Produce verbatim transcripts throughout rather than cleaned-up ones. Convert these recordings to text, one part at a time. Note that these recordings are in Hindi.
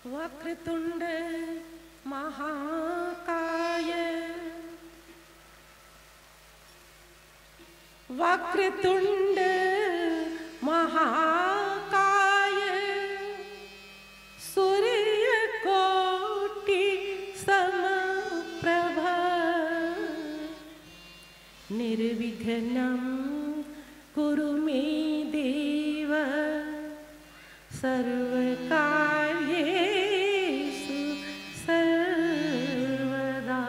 वक्रतुंड महाकाय वक्रतुंड महाकाय सूर्यकोटि समप्रभ निर्विघ्नं कुरु मे देव सर्वकार्येषु सर्वदा।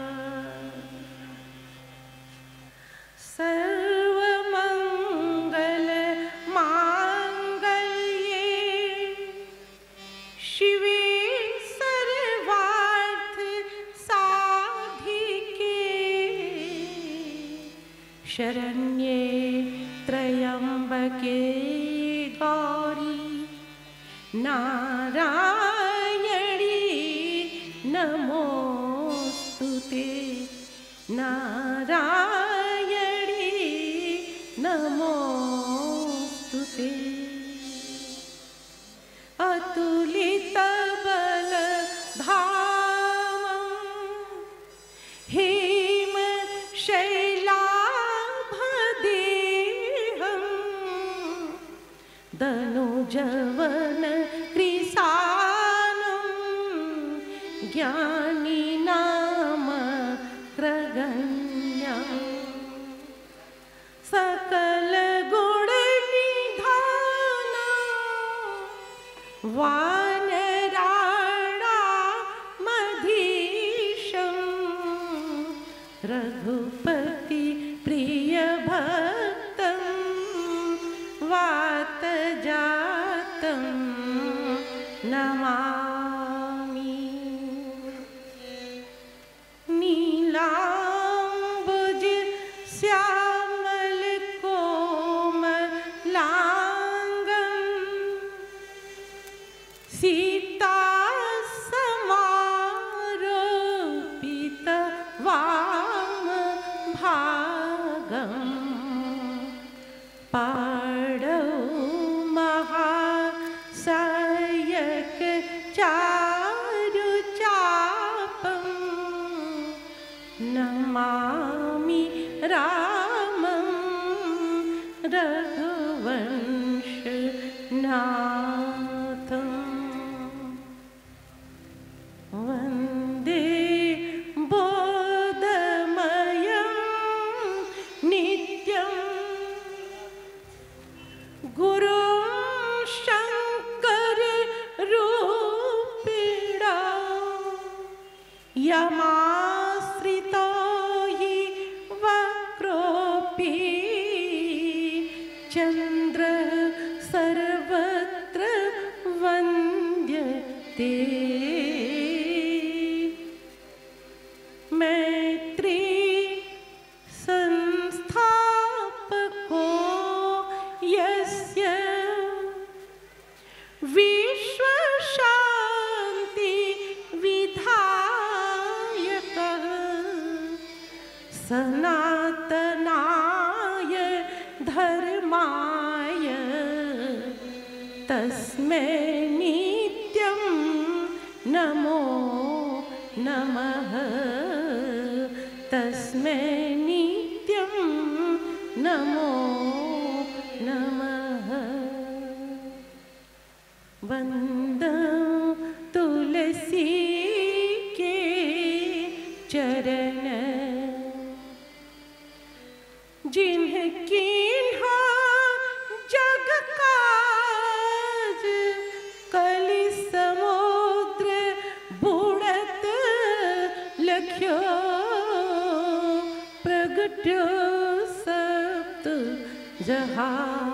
सर्वमंगल मांगल्ये शिवे सर्वार्थ साधिके शरण्ये त्र्यंबके गौरी नारायणी नमोस्तुते नारायणी नमोस्तुते। अतुलित बल धामं हेम शैलाभदेहं दनुजवन कृशानं ज्ञानिनामग्रगण्यं सकलगुणनिधानं वानराणामधीशं रघुपति प्रियभक्तं वातजातं नमामि। नीलाम्बुज श्यामल कोमलांगं सीता समारोपित वाम भागं पाणौ महासायक चारुचापं नमामि रामं रघुवंशनाथं। वन्दे बोधमयं नित्यं गुरुं शङ्कररूपिणा यमाश्रितो हि वक्रोऽपि चन्द्रः सर्वत्र वन्द्यते। मैत्री संस्थापको यस्य विश्वशान्ति विधायकः सनातनाय धर्माय तस्मै नित्यं नमो नमः तस्मै नित्यं नमो नमः। वन्दं तुलसी के चरण जिनकी जग काज कलि समुद्र बुड़त लख्यो प्रगट्यो सप्त जहां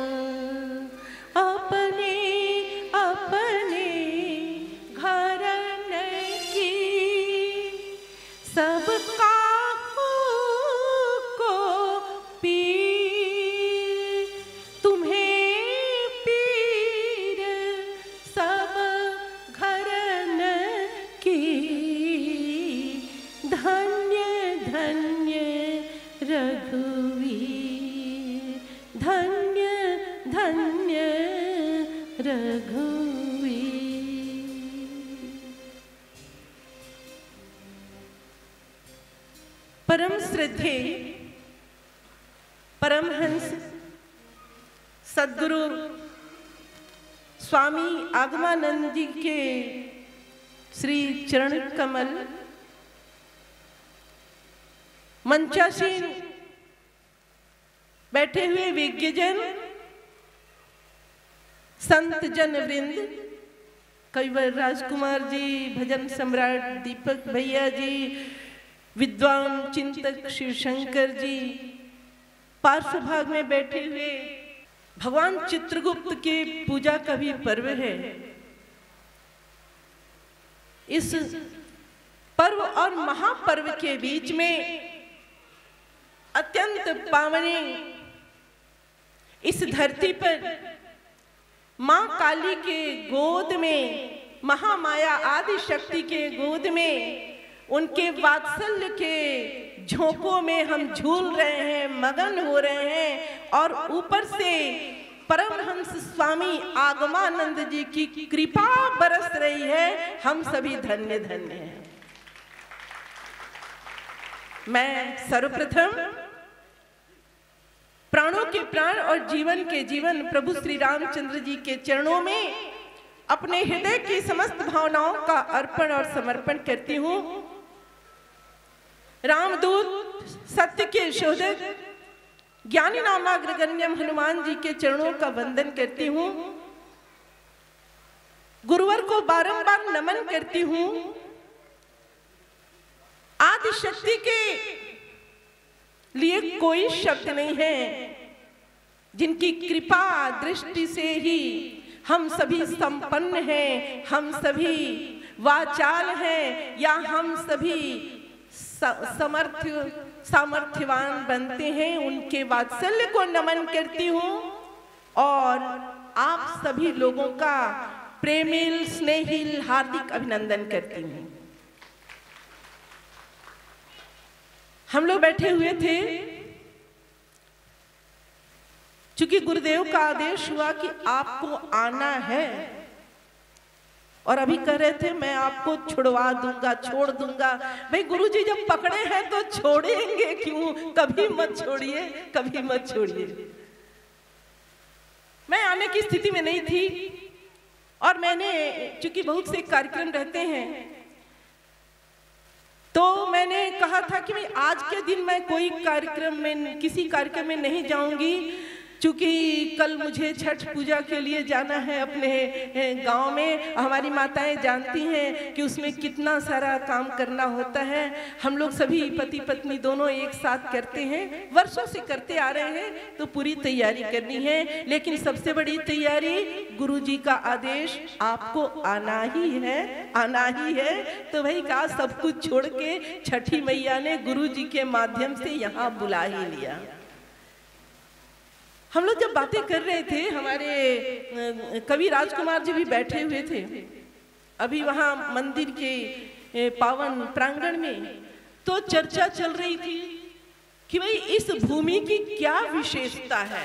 अपने अपने घरन की सब काहू को पीर तुम्हें पीर सब घरन की धन्य धन्य रघुवीर धन्य परम श्रद्धेय परमहंस सद्गुरु स्वामी आगमानंद जी के श्री चरण कमल, मंचासीन बैठे हुए विज्ञजन, संत जन वृंद, कविवर राजकुमार जी, भजन सम्राट दीपक भैया जी, विद्वान चिंतक शिवशंकर जी, पार्श्व भाग में बैठे हुए भगवान चित्रगुप्त के पूजा का भी पर्व है। इस पर्व और महापर्व के बीच में अत्यंत पावनी इस धरती पर मां काली के गोद में, महामाया आदि शक्ति के गोद में, उनके वात्सल्य के झोंकों में हम झूल रहे हैं, मगन हो रहे हैं। और ऊपर से परमहंस स्वामी आगमानंद जी की कृपा बरस रही है। हम सभी धन्य धन्य हैं। मैं सर्वप्रथम प्राणों के प्राण और जीवन के जीवन प्रभु श्री रामचंद्र जी के चरणों में अपने हृदय की समस्त भावनाओं का अर्पण और समर्पण करती हूँ। रामदूत, सत्य के शोधक, ज्ञानी नामाग्रगण्यम हनुमान जी के चरणों का वंदन करती हूँ। गुरुवर को बारंबार नमन करती हूँ। आदि शक्ति के लिए कोई शब्द नहीं है, जिनकी कृपा दृष्टि से ही हम सभी संपन्न हैं, हम सभी वाचाल हैं, या हम सभी समर्थ सामर्थ्यवान बनते हैं। उनके वात्सल्य को नमन करती हूँ और आप सभी लोगों का प्रेमिल स्नेहिल हार्दिक अभिनंदन करती हूँ। हम लोग बैठे हुए थे, चूंकि गुरुदेव का आदेश हुआ कि आपको आना है, और अभी कह रहे थे मैं आपको छुड़वा दूंगा, छोड़ दूंगा। भाई गुरुजी जब पकड़े हैं तो छोड़ेंगे क्यों? कभी मत छोड़िए, कभी मत छोड़िए। मैं आने की स्थिति में नहीं थी, और मैंने, चूंकि बहुत से कार्यक्रम रहते हैं, तो मैंने कहा था कि भाई आज के दिन मैं कोई कार्यक्रम में, किसी कार्यक्रम में नहीं जाऊंगी, चूंकि कल मुझे छठ पूजा के लिए जाना है अपने गांव में। हमारी माताएं जानती हैं कि उसमें कितना सारा काम करना होता है। हम लोग सभी पति पत्नी दोनों एक साथ करते हैं, वर्षों से करते आ रहे हैं, तो पूरी तैयारी करनी है। लेकिन सबसे बड़ी तैयारी, गुरुजी का आदेश आपको आना ही है, आना ही है। तो भाई कहा सब कुछ छोड़ के छठी मैया ने गुरुजी के माध्यम से यहाँ बुला ही लिया। हम लोग जब बातें कर रहे थे, हमारे कवि राजकुमार जी भी बैठे हुए थे अभी वहाँ मंदिर के पावन प्रांगण में, तो चर्चा चल रही थी कि भाई इस भूमि की क्या विशेषता है।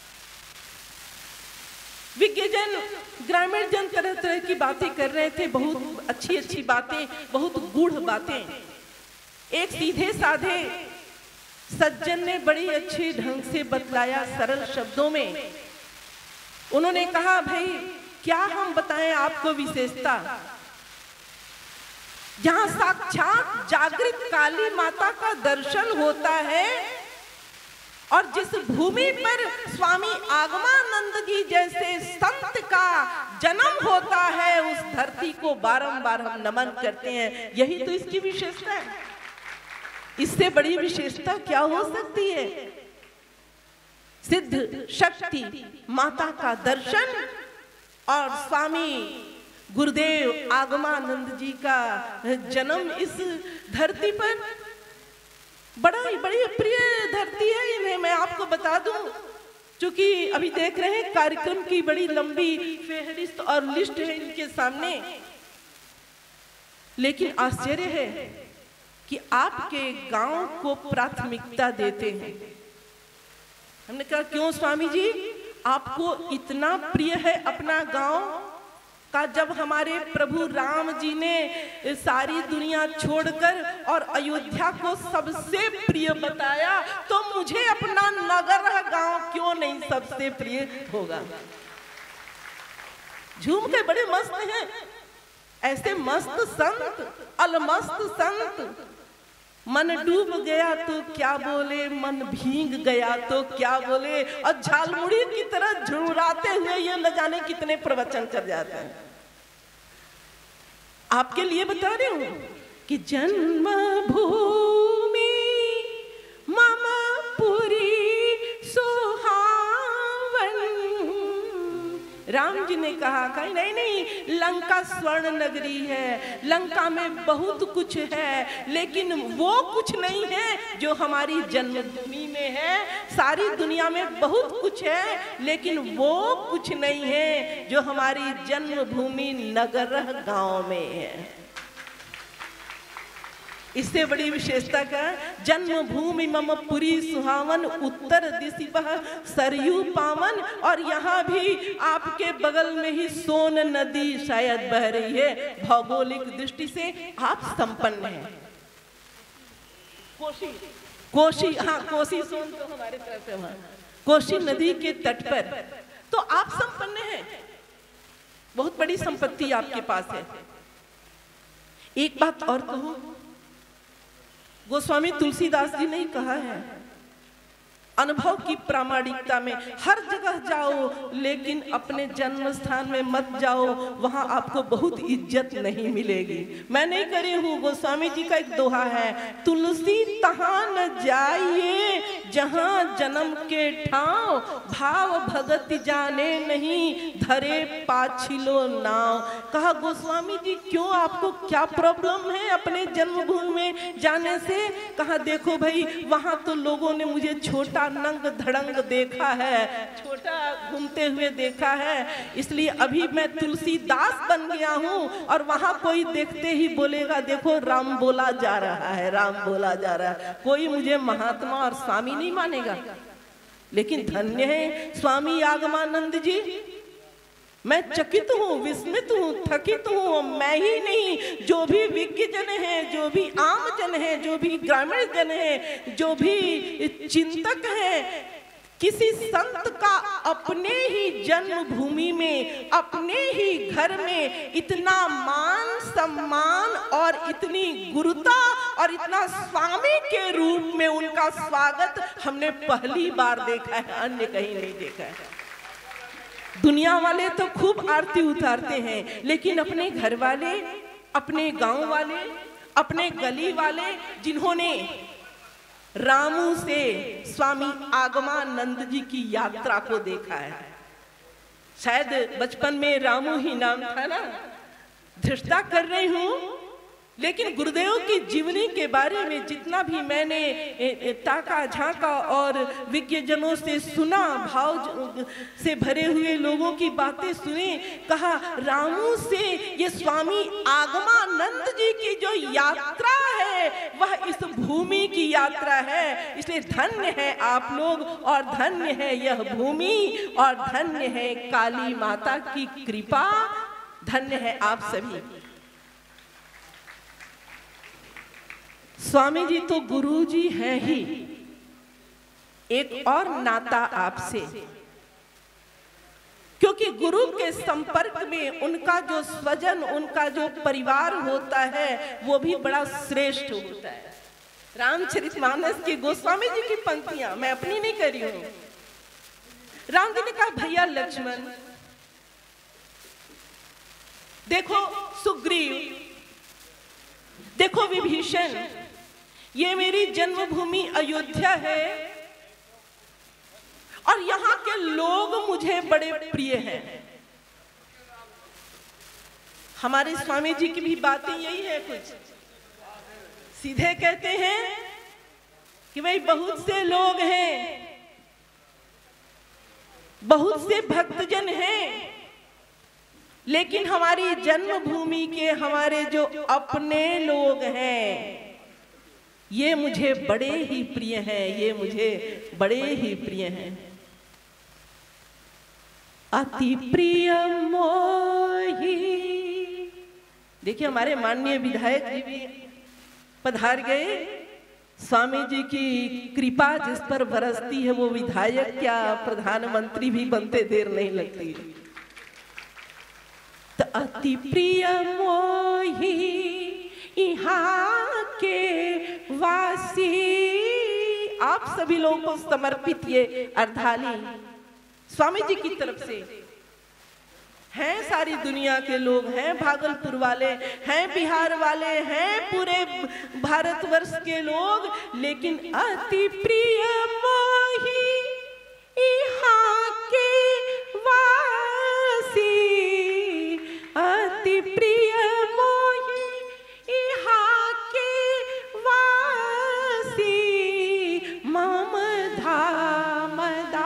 विज्ञजन, ग्रामीण जन तरह तरह की बातें कर रहे थे, बहुत अच्छी अच्छी बातें, बहुत गूढ़ बातें। एक सीधे साधे सज्जन ने बड़ी अच्छे ढंग से बतलाया, सरल शब्दों में। उन्होंने कहा भाई क्या हम बताएं आपको विशेषता, जहां साक्षात जागृत काली माता का दर्शन होता है, और जिस भूमि पर स्वामी आगमानंद जी जैसे संत का जन्म होता है, उस धरती को बारंबार हम नमन करते हैं। यही तो इसकी विशेषता है। इससे बड़ी विशेषता क्या हो सकती है? सिद्ध शक्ति माता का दर्शन और स्वामी गुरुदेव आगमानंद जी का जन्म इस धरती पर। बड़ा ही बड़ी प्रिय धरती है इन्हें, मैं आपको बता दूं। क्योंकि अभी देख रहे हैं कार्यक्रम की बड़ी लंबी फेहरिस्त और लिस्ट है इनके सामने, लेकिन आश्चर्य है कि आपके गांव को प्राथमिकता देते हैं। हमने कहा क्यों स्वामी जी, आपको इतना प्रिय है अपना गांव? का जब हमारे प्रभु राम जी ने सारी दुनिया छोड़कर और अयोध्या को सबसे प्रिय बताया, तो मुझे अपना नगर गांव क्यों नहीं सबसे प्रिय होगा। झूम के बड़े मस्त हैं, ऐसे मस्त संत, अलमस्त संत। मन डूब गया तो क्या बोले, मन भीग गया तो क्या बोले, और झालमुड़ी की तरह झुराते हुए ये न जाने कितने प्रवचन कर जाते हैं। आपके लिए बता रही हूं कि जन्म भूमि मम पुरी सुहावन। राम जी ने कहा कहीं नहीं नहीं, लंका स्वर्ण नगरी है, लंका में बहुत कुछ है, लेकिन वो कुछ नहीं है जो हमारी जन्मभूमि में है। सारी दुनिया में बहुत कुछ है, लेकिन वो कुछ नहीं है जो हमारी जन्मभूमि नगर गांव में है। इससे बड़ी विशेषता का, जन्मभूमि मम पुरी सुहावन, उत्तर दिशि बह सरयू पावन। और यहाँ भी आपके बगल में ही सोन नदी शायद बह रही है। भौगोलिक दृष्टि से आप संपन्न हैं। कोशी कोशी हाँ कोशी सोन तो हमारे तरफ है, वहां कोशी नदी के तट पर तो आप संपन्न हैं। बहुत बड़ी संपत्ति आपके पास है। एक बात और कहूं, गोस्वामी तुलसीदास जी ने कहा है, अनुभव की प्रामाणिकता में हर जगह जाओ, लेकिन अपने जन्म स्थान में मत जाओ, वहां आपको बहुत इज्जत नहीं मिलेगी। मैं नहीं करी हूं, गोस्वामी जी का एक दोहा है, तुलसी तहां न जाइए जहां जन्म के ठाव, भाव भगत जाने नहीं धरे पाछिलो नाव। कहा गोस्वामी जी क्यों, आपको क्या प्रॉब्लम है अपने जन्मभूमि में जाने से। कहा देखो भाई, वहां तो लोगों ने मुझे छोटा नंग धड़ंग देखा है, छोटा घूमते हुए देखा है, इसलिए अभी मैं तुलसीदास बन गया हूँ, और वहां कोई देखते ही बोलेगा देखो राम बोला जा रहा है, राम बोला जा रहा है। कोई मुझे महात्मा और स्वामी नहीं मानेगा। लेकिन धन्य है स्वामी आगमानंद जी, मैं चकित हूँ, विस्मित हूँ, थकित हूँ। मैं ही नहीं, जो भी विज्ञ जन है, जो भी आम जन है, जो भी ग्रामीण जन है, जो भी चिंतक है, किसी संत का अपने ही जन्मभूमि में, अपने ही घर में इतना मान सम्मान और इतनी गुरुता और इतना स्वामी के रूप में उनका स्वागत हमने पहली बार देखा है, अन्य कहीं नहीं देखा है। दुनिया वाले तो खूब आरती उतारते हैं, लेकिन अपने घर वाले, अपने गांव वाले, अपने गली वाले, जिन्होंने रामू से स्वामी आगमानंद जी की यात्रा को देखा है, शायद बचपन में रामू ही नाम था ना, धृष्टा कर रही हूं, लेकिन गुरुदेव की जीवनी के बारे में जितना भी मैंने ताका झांका और विज्ञजनों से सुना, भाव से भरे हुए लोगों की बातें सुनी, कहा रामू से ये स्वामी आगमानंद जी की जो यात्रा है वह इस भूमि की यात्रा है। इसलिए धन्य है आप लोग, और धन्य है यह भूमि, और धन्य है काली माता की कृपा, धन्य है आप सभी। स्वामी जी तो गुरु जी हैं ही। एक और नाता आपसे, क्योंकि गुरु के संपर्क में उनका जो स्वजन, उनका जो परिवार होता है वो भी बड़ा श्रेष्ठ होता है। रामचरितमानस की गोस्वामी जी की पंक्तियां, मैं अपनी नहीं कर रही हूं। राम जी ने कहा भैया लक्ष्मण, देखो सुग्रीव, देखो विभीषण, ये मेरी जन्मभूमि अयोध्या है और यहाँ के लोग मुझे बड़े प्रिय हैं। हमारे स्वामी जी की भी बातें यही है, कुछ सीधे कहते हैं कि भाई बहुत से लोग हैं, बहुत से भक्तजन हैं, लेकिन हमारी जन्मभूमि के हमारे जो अपने लोग हैं ये मुझे बड़े ही प्रिय हैं, ये मुझे बड़े ही प्रिय हैं। अति प्रिय मोही। देखिए हमारे माननीय विधायक जी भी पधार गए। स्वामी जी की कृपा जिस पर बरसती है वो विधायक क्या प्रधानमंत्री भी बनते देर नहीं लगती। तो अति प्रिय मोही यहाँ के वासी, आप सभी लोगों को समर्पित ये अर्धाली स्वामी जी की तरफ से हैं। सारी दुनिया के लोग हैं, भागलपुर वाले हैं, बिहार वाले हैं, पूरे भारतवर्ष के लोग, लेकिन अति प्रिय मोही यहाँ के वासी, अति प्रिय मोही यहाँ के वासी, मम धाम दा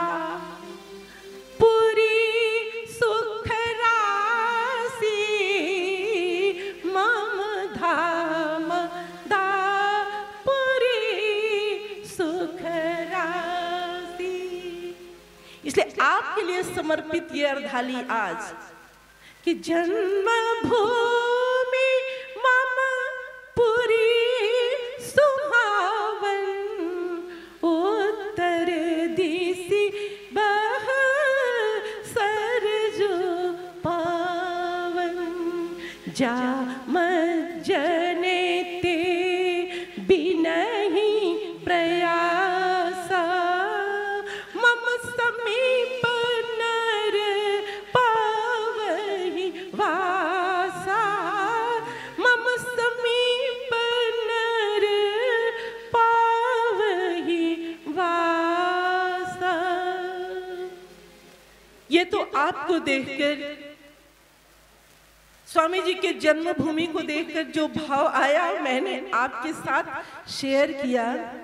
आपके लिए समर्पित ये अर्धाली आज कि जन्म भूमि मम पुरी सुहावन, उत्तर दिशि बह सरजू पावन, जा मज्जने ते बिनहि प्रयासा, मम समीप नर पावहि वासा, मम समीप नर पावहि वासा। ये तो आपको देखकर, स्वामी जी के जन्मभूमि को देखकर जो भाव आया मैंने आपके साथ शेयर किया।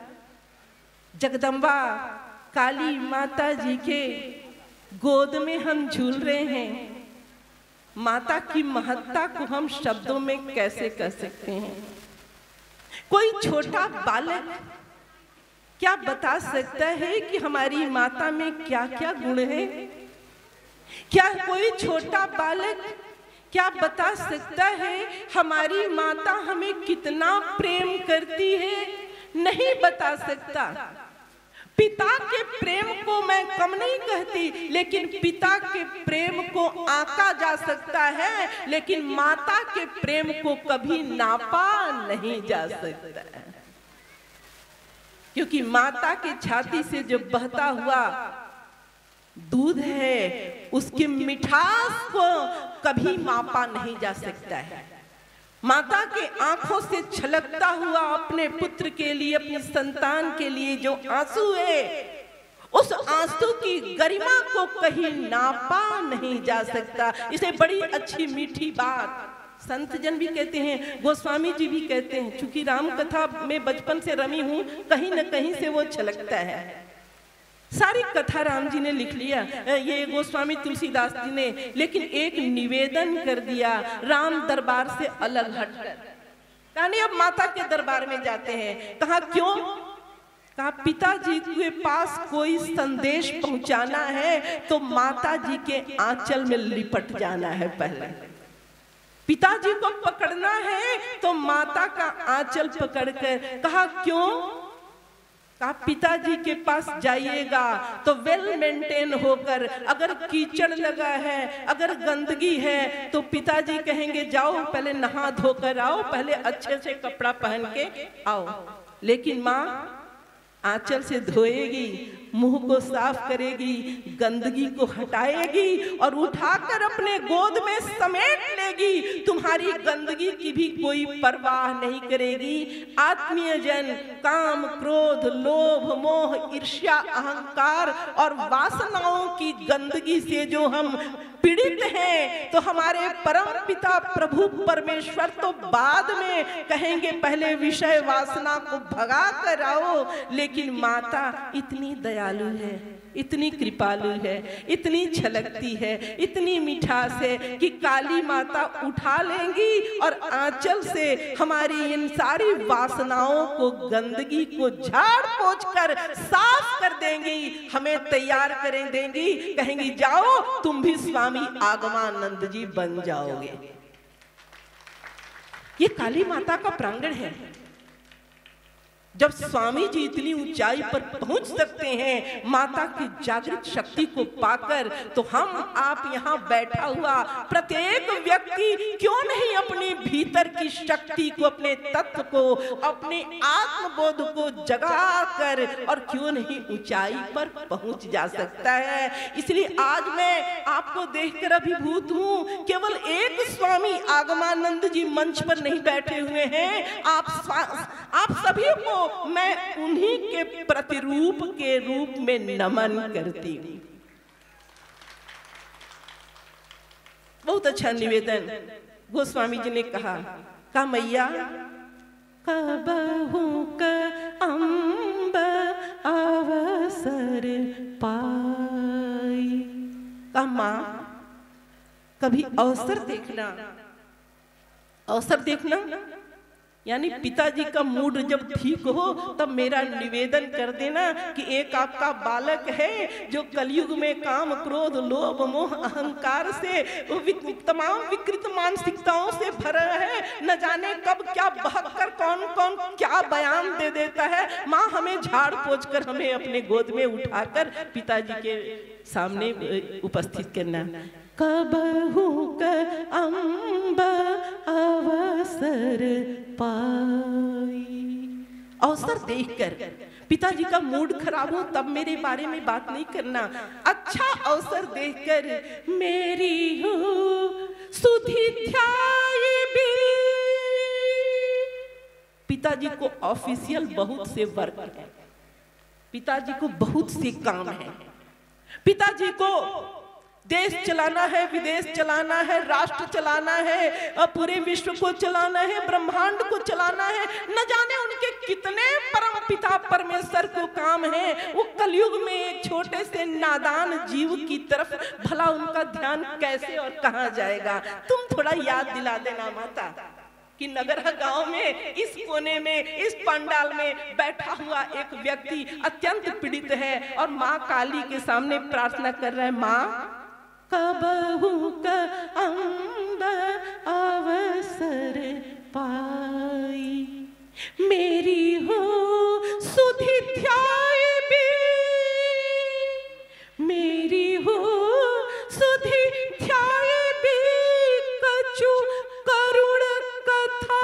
जगदम्बा काली माता जी के गोद में हम झूल रहे हैं। माता की महत्ता को हम शब्दों में कैसे कह सकते हैं? कोई छोटा बालक क्या बता सकता है कि हमारी माता में क्या क्या गुण है? क्या कोई छोटा बालक क्या बता सकता है हमारी माता हमें कितना प्रेम करती है? नहीं बता सकता। पिता के प्रेम को मैं कम नहीं कहती, लेकिन पिता के प्रेम को आंका जा सकता है, लेकिन माता के प्रेम को कभी नापा नहीं जा सकता है। क्योंकि माता की छाती से जो बहता हुआ दूध है, उसकी मिठास को कभी मापा नहीं जा सकता है। माता के आंखों से छलकता हुआ अपने पुत्र के लिए, अपनी संतान के लिए जो आंसू है, उस आंसू की गरिमा को कहीं नापा नहीं जा सकता। इसे बड़ी अच्छी मीठी बात संत जन भी कहते हैं, गोस्वामी जी भी कहते हैं। चूंकि राम कथा में बचपन से रमी हूं, कहीं न कहीं से वो छलकता है। सारी कथा राम जी ने लिख लिया, ये गोस्वामी तुलसीदास जी ने, लेकिन एक निवेदन कर दिया राम दरबार से अलग हटकर। कहा नहीं, अब माता के दरबार में जाते हैं। कहा क्यों? कहा पिताजी के पास कोई संदेश पहुंचाना है तो माता जी के आंचल में लिपट जाना है। पहले पिताजी को पकड़ना है तो माता का आंचल पकड़कर। कहा क्यों? कहा पिताजी के पास जाइएगा तो वेल मेंटेन होकर, अगर कीचड़ लगा है, अगर गंदगी है तो पिताजी कहेंगे जाओ पहले नहा धोकर आओ, पहले अच्छे से कपड़ा पहन के आओ। लेकिन माँ आंचल से धोएगी, मुंह को साफ करेगी, गंदगी को हटाएगी और उठाकर अपने गोद में समेट लेगी। तुम्हारी गंदगी की भी कोई परवाह नहीं करेगी। आत्मीय जन काम, क्रोध, लोभ, मोह, ईर्ष्या, अहंकार और वासनाओं की गंदगी से जो हम पीड़ित हैं, तो हमारे परम पिता प्रभु परमेश्वर तो बाद में कहेंगे पहले विषय वासना को भगा कर आओ। लेकिन माता इतनी दयालु है, इतनी कृपालु है, इतनी छलकती है, इतनी मिठास है कि काली माता उठा लेंगी और आंचल से हमारी इन सारी वासनाओं को, गंदगी को झाड़ पोंछ कर साफ कर देंगी, हमें तैयार करें देंगी, कहेंगी जाओ तुम भी स्वामी आगमानंद जी बन जाओगे। ये काली माता का प्रांगण है। जब स्वामी जी इतनी ऊंचाई पर पहुंच सकते हैं माता की जागृत शक्ति को पाकर, तो हम आप यहाँ बैठा हुआ प्रत्येक व्यक्ति क्यों नहीं अपने भीतर की शक्ति को, अपने तत्व को, अपने आत्मबोध को जगा कर और क्यों नहीं ऊंचाई पर पहुंच जा सकता है। इसलिए आज मैं आपको देखकर अभिभूत हूँ। केवल एक स्वामी आगमानंद जी मंच पर नहीं बैठे हुए हैं, आप आप सभी को मैं उन्हीं के प्रतिरूप के रूप में नमन करती हूं। बहुत अच्छा निवेदन गोस्वामी जी ने कहा, का मैया कबहू का अम्ब अवसर पाई, का मां कभी अवसर देखना, अवसर देखना यानी पिताजी का मूड जब ठीक हो तब मेरा निवेदन कर देना कि एक आपका बालक है जो कलयुग में काम, क्रोध, लोभ, मोह, अहंकार से तमाम विकृत मानसिकताओं से भरा है। न जाने कब क्या बहक कर कौन कौन क्या बयान दे देता है। माँ हमें झाड़ पोंछ कर हमें अपने गोद में उठाकर पिताजी के सामने उपस्थित करना। कबहू का अम्ब अवसर पाई, अवसर देखकर पिताजी का मूड खराब हो तब मेरे बारे में बात नहीं करना, अच्छा अवसर देखकर मेरी हो सुधि ध्याई भी। पिताजी को ऑफिशियल बहुत से वर्क है, पिताजी को बहुत से काम है, पिताजी को देश चलाना है, विदेश चलाना है, राष्ट्र चलाना है, पूरे विश्व को चलाना है, ब्रह्मांड को चलाना है। न जाने उनके कितने परम पिता परमेश्वर को काम है। वो कलयुग में एक छोटे से नादान जीव की तरफ भला उनका ध्यान कैसे और कहां जाएगा। तुम थोड़ा याद दिला देना माता कि नगरा गांव में इस कोने में, इस पंडाल में बैठा हुआ एक व्यक्ति अत्यंत पीड़ित है और माँ काली के सामने प्रार्थना कर रहा है, माँ कबहू का अम्ब अवसर पाई, मेरी हो सुधि ध्याई भी, मेरी हो सुधि ध्याई भी, कछु करुण कथा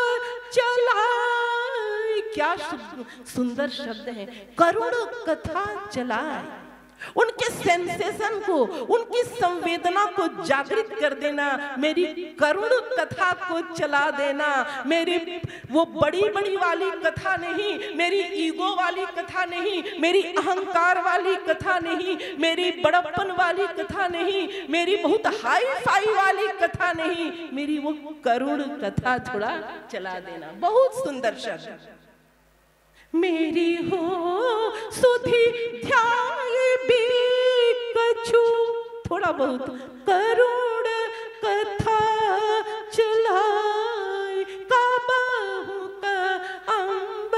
चलाए। क्या सुंदर शब्द है, करुण कथा चलाए। उनके सेंसेशन को, उनकी संवेदना को जागृत कर देना, मेरी करुण कथा को चला देना। मेरी वो बड़ी बड़ी वाली कथा नहीं, मेरी ईगो वाली कथा नहीं, मेरी अहंकार वाली कथा नहीं, मेरी बड़प्पन वाली कथा नहीं, मेरी बहुत हाई फाई वाली कथा नहीं, मेरी वो करुण कथा थोड़ा चला देना। बहुत सुंदर शब्द, मेरी हो सुधि ध्याई भी, कछु थोड़ा बहुत करुण कथा चलाए, कबहू का अम्ब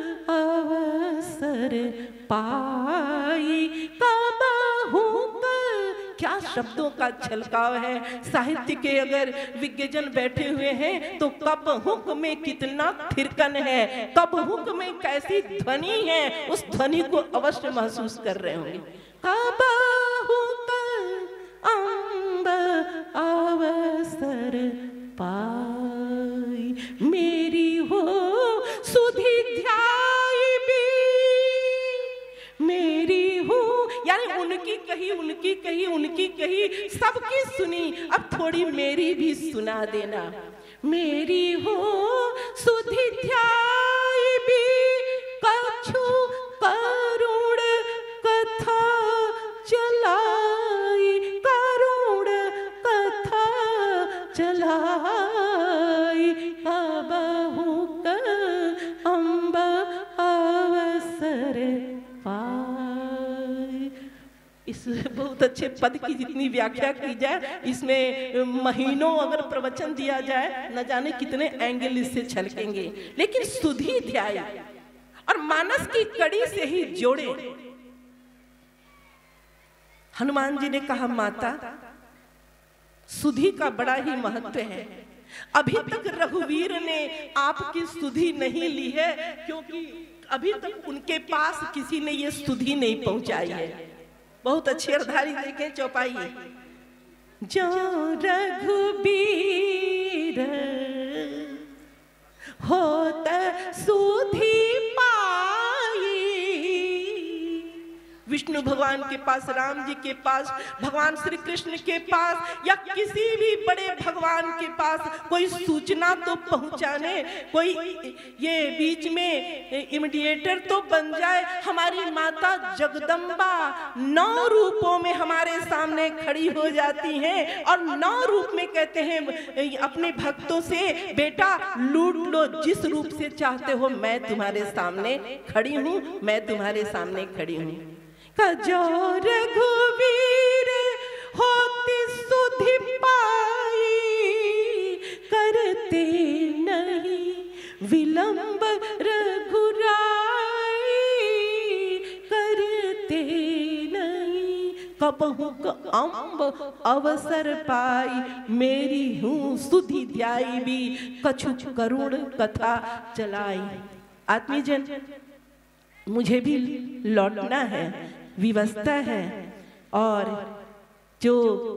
अवसर पाई, कबहू का। क्या शब्दों का छलकाव है। साहित्य के अगर विज्ञजन बैठे हुए हैं तो कब हुक में कितना थिरकन है, कब हुक में कैसी ध्वनि है, उस ध्वनि को अवश्य महसूस कर रहे होंगे। कबहू का अम्ब अवसर पाई, मेरी हो सुधि ध्याई भी, मेरी हो, यानी उनकी कही उनकी कही उनकी कही सबकी सुनी, अब थोड़ी मेरी भी सुना देना। मेरी हो सुधि ध्याई भी, कछु करुण कथा चलाई, करुण कथा चलाई, कबहू का अम्ब अवसर पाई। अच्छे पद की जितनी व्याख्या की जाए, इसमें महीनों अगर प्रवचन दिया जाए, न जाने कितने एंगल इससे छलकेंगे। लेकिन सुधी ध्याय और मानस की कड़ी से ही जोड़े। हनुमान जी ने कहा, माता सुधी का बड़ा ही महत्व है। अभी तक रघुवीर ने आपकी सुधी नहीं ली है, क्योंकि अभी तक उनके पास किसी ने ये सुधी नहीं पहुंचाई है। बहुत अच्छी अर्धारी देखें चौपाई, जो रघुबीर होत सुधी पाई। विष्णु भगवान के पास, राम जी के पास, भगवान श्री कृष्ण के पास या किसी भी बड़े भगवान के पास कोई सूचना तो पहुंचाने, कोई ये बीच में इमीडिएटर तो बन जाए। हमारी माता जगदम्बा नौ रूपों में हमारे सामने खड़ी हो जाती हैं और नौ रूप में कहते हैं अपने भक्तों से, बेटा लूट लो, जिस रूप से चाहते हो, मैं तुम्हारे सामने खड़ी हूँ, मैं तुम्हारे सामने खड़ी हूँ। जो रघुवीर होती सुधि पाई, करते नहीं विलंब रघुराई, करते नहीं कबहु अम्ब अवसर पाई, मेरी हूँ सुधि ध्याई भी कछु करुण कथा चलाई। आत्मीजन, मुझे भी लौटना है, विवस्था है, और जो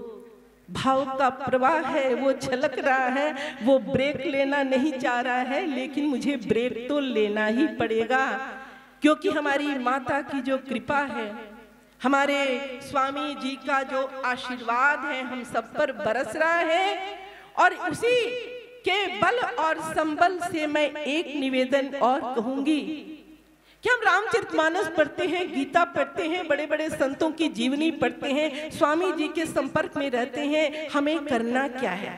भाव का प्रवाह है वो छलक रहा है, वो ब्रेक लेना नहीं चाह रहा है, लेकिन मुझे ब्रेक तो लेना ही पड़ेगा, क्योंकि हमारी माता की जो कृपा है, हमारे स्वामी जी का जो आशीर्वाद है हम सब पर बरस रहा है, और उसी के बल और संबल से मैं एक निवेदन और कहूंगी कि हम रामचरितमानस पढ़ते हैं, गीता पढ़ते हैं, बड़े बड़े संतों की जीवनी पढ़ते हैं, स्वामी जी के संपर्क में रहते हैं, हमें करना क्या है?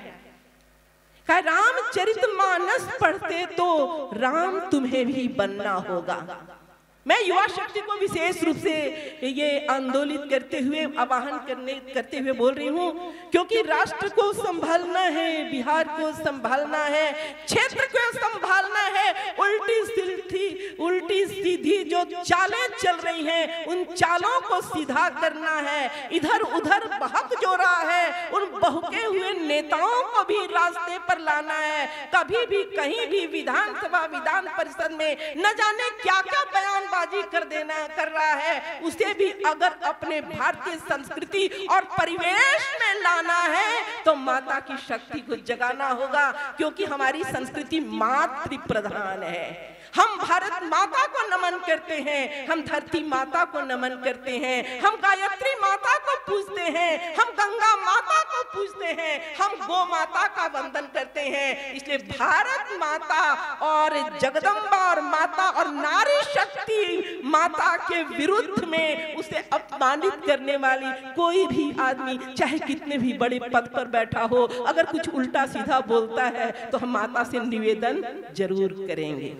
कहा रामचरितमानस पढ़ते तो राम तुम्हें भी बनना होगा। मैं युवा शक्ति को विशेष रूप से ये आंदोलित करते हुए, आवाहन करने करते हुए बोल रही हूँ, क्योंकि राष्ट्र को संभालना है, बिहार को संभालना है, क्षेत्र को संभालना है। उल्टी सीधी उल्टी सीधी जो चालें चल रही हैं, उन चालों को सीधा करना है। इधर उधर बहक जो रहा है, उन बहके हुए नेताओं को भी रास्ते पर लाना है। कभी भी कहीं भी विधानसभा, विधान परिषद में न जाने क्या क्या बयान बाजी कर देना कर रहा है, उसे भी अगर अपने भारतीय संस्कृति और परिवेश में लाना है तो माता की शक्ति को जगाना होगा, क्योंकि हमारी संस्कृति मातृ प्रधान है। हम भारत माता को नमन करते हैं, हम धरती माता को नमन करते हैं, हम गायत्री माता को पूजते हैं, हम गंगा माता को पूजते हैं, हम गो माता का वंदन करते हैं। इसलिए भारत माता और जगदम्बा और माता और नारी शक्ति माता के विरुद्ध में उसे अपमानित करने वाली कोई भी आदमी, चाहे कितने भी बड़े पद पर बैठा हो, अगर कुछ उल्टा सीधा बोलता है तो हम माता से निवेदन जरूर करेंगे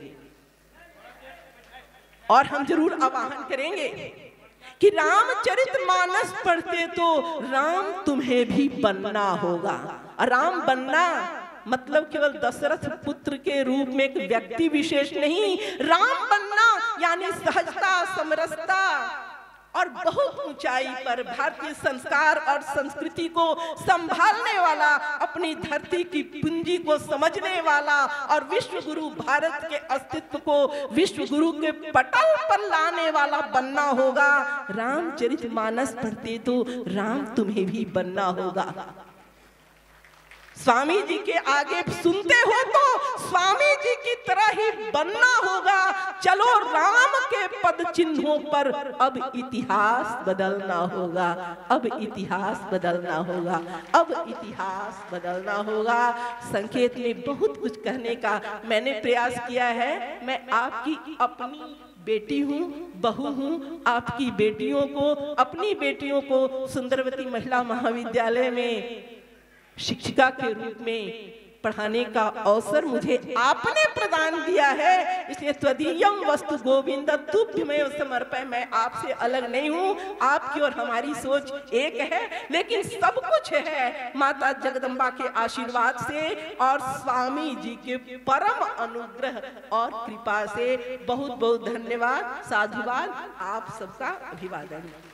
और हम जरूर आवाहन करेंगे कि रामचरितमानस पढ़ते तो राम तुम्हें भी बनना होगा। राम बनना मतलब केवल दशरथ पुत्र के रूप में एक व्यक्ति विशेष नहीं, राम बनना यानी सहजता, समरसता और बहुत ऊंचाई पर भारतीय संस्कार और संस्कृति को संभालने वाला, अपनी धरती की पूंजी को समझने वाला और विश्व गुरु भारत के अस्तित्व को विश्व गुरु के पटल पर लाने वाला बनना होगा। रामचरितमानस पढ़ते तो राम तुम्हें भी बनना होगा। स्वामी जी के आगे सुनते हो तो स्वामी जी की तरह ही बनना होगा। चलो राम के पद चिन्हों पर अब इतिहास बदलना होगा, अब इतिहास बदलना होगा, अब इतिहास बदलना होगा। संकेत में बहुत कुछ कहने का मैंने प्रयास किया है। मैं आपकी अपनी बेटी हूँ, बहू हूँ। आपकी बेटियों को, अपनी बेटियों को सुंदरवती महिला महाविद्यालय में शिक्षिका के रूप में पढ़ाने का अवसर मुझे आपने प्रदान दिया है, इसलिए त्वदीयम वस्तु गोविंद तुभ्यमेव समर्पय। मैं आपसे अलग नहीं हूँ, आपकी और हमारी सोच एक है, लेकिन सब कुछ है माता जगदम्बा के आशीर्वाद से और स्वामी जी के परम अनुग्रह और कृपा से। बहुत बहुत धन्यवाद, साधुवाद, आप सबका अभिवादन।